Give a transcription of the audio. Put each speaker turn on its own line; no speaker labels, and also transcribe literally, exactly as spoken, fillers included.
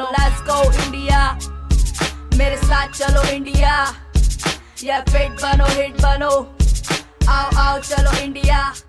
Let's go India, मेरे साथ चलो इंडिया, या फिट बनो हिट बनो, आओ आओ चलो इंडिया।